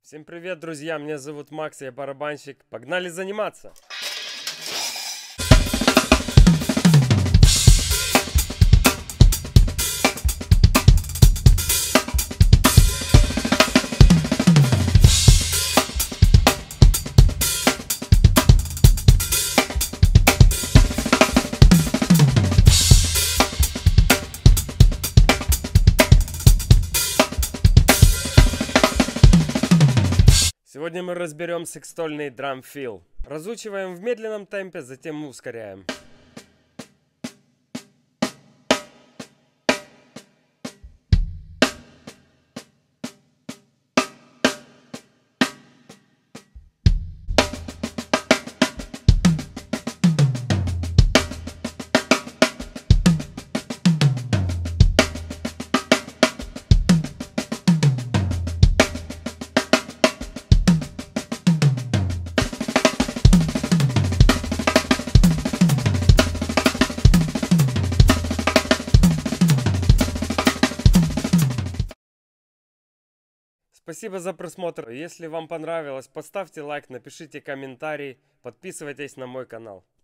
Всем привет, друзья! Меня зовут Макс, я барабанщик. Погнали заниматься! Сегодня мы разберем секстольный драм-фил. Разучиваем в медленном темпе, затем ускоряем. Спасибо за просмотр. Если вам понравилось, поставьте лайк, напишите комментарий, подписывайтесь на мой канал.